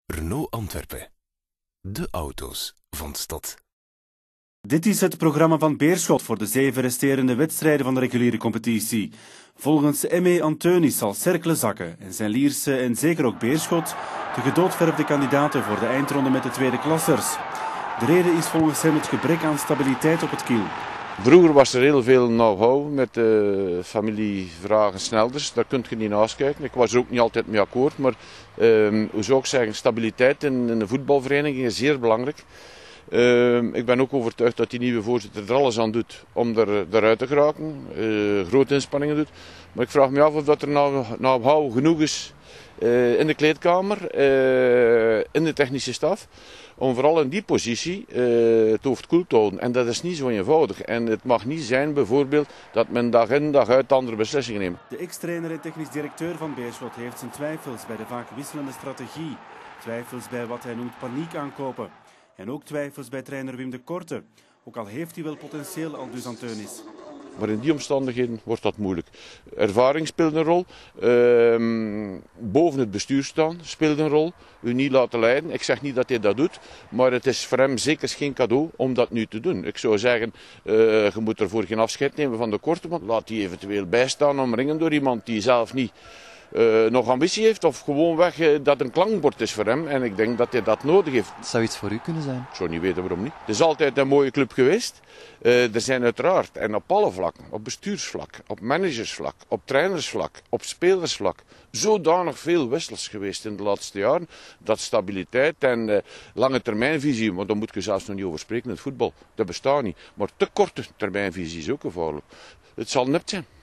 Renault Antwerpen. De auto's van stad. Dit is het programma van Beerschot voor de 7 resterende wedstrijden van de reguliere competitie. Volgens M.E. Anteunis zal Cercle zakken en zijn Lierse en zeker ook Beerschot de gedoodverfde kandidaten voor de eindronde met de tweede klassers. De reden is volgens hem het gebrek aan stabiliteit op het kiel. Vroeger was er heel veel know-how met de familie Vragen Snelders. Daar kunt je niet naast kijken. Ik was er ook niet altijd mee akkoord. Maar hoe zou ik zeggen, stabiliteit in de voetbalvereniging is zeer belangrijk. Ik ben ook overtuigd dat die nieuwe voorzitter er alles aan doet om eruit te geraken. Grote inspanningen doet. Maar ik vraag me af of dat er know-how genoeg is in de kleedkamer, in de technische staf. Om vooral in die positie het hoofd koel te houden. En dat is niet zo eenvoudig. En het mag niet zijn bijvoorbeeld dat men dag in dag uit andere beslissingen neemt. De ex-trainer en technisch directeur van Beerschot heeft zijn twijfels bij de vaak wisselende strategie. Twijfels bij wat hij noemt paniek aankopen. En ook twijfels bij trainer Wim de Korte. Ook al heeft hij wel potentieel, aldus Anteunis. Maar in die omstandigheden wordt dat moeilijk. Ervaring speelt een rol. Boven het bestuur staan speelt een rol. U niet laten leiden. Ik zeg niet dat hij dat doet. Maar het is voor hem zeker geen cadeau om dat nu te doen. Ik zou zeggen, je moet ervoor geen afscheid nemen van de Korte. Want laat die eventueel bijstaan omringen door iemand die zelf niet nog ambitie heeft. Of gewoonweg dat een klankbord is voor hem. En ik denk dat hij dat nodig heeft. Het zou iets voor u kunnen zijn. Ik zou niet weten waarom niet. Het is altijd een mooie club geweest. Er zijn uiteraard, en op alle vlakken, op bestuursvlak, op managersvlak, op trainersvlak, op spelersvlak, zodanig veel wissels geweest in de laatste jaren, dat stabiliteit en lange termijnvisie, maar daar moet je zelfs nog niet over spreken in het voetbal, dat bestaat niet. Maar te korte termijnvisie is ook gevaarlijk. Het zal nipt zijn.